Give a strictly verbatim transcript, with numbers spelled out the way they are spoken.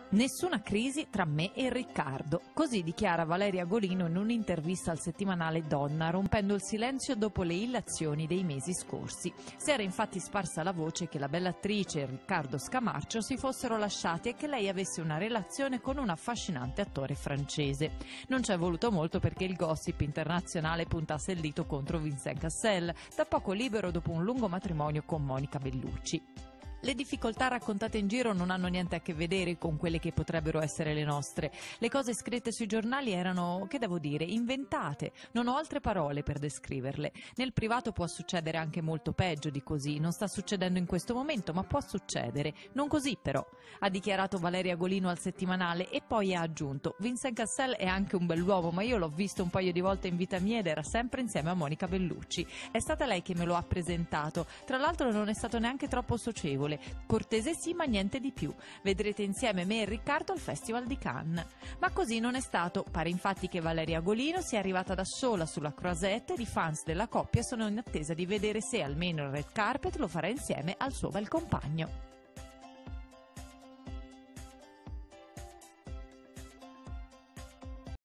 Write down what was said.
Nessuna crisi tra me e Riccardo, così dichiara Valeria Golino in un'intervista al settimanale Donna, rompendo il silenzio dopo le illazioni dei mesi scorsi. Si era infatti sparsa la voce che la bella attrice e Riccardo Scamarcio si fossero lasciati e che lei avesse una relazione con un affascinante attore francese. Non ci è voluto molto perché il gossip internazionale puntasse il dito contro Vincent Cassel, da poco libero dopo un lungo matrimonio con Monica Bellucci. Le difficoltà raccontate in giro non hanno niente a che vedere con quelle che potrebbero essere le nostre. Le cose scritte sui giornali erano, che devo dire, inventate. Non ho altre parole per descriverle. Nel privato può succedere anche molto peggio di così. Non sta succedendo in questo momento, ma può succedere. Non così però, ha dichiarato Valeria Golino al settimanale e poi ha aggiunto: Vincent Cassel è anche un bell'uomo, ma io l'ho visto un paio di volte in vita mia ed era sempre insieme a Monica Bellucci. È stata lei che me lo ha presentato. Tra l'altro non è stato neanche troppo socievole. Cortese sì, ma niente di più. Vedrete insieme me e Riccardo al Festival di Cannes. Ma così non è stato. Pare infatti che Valeria Golino sia arrivata da sola sulla croisette ed i fans della coppia sono in attesa di vedere se almeno il red carpet lo farà insieme al suo bel compagno.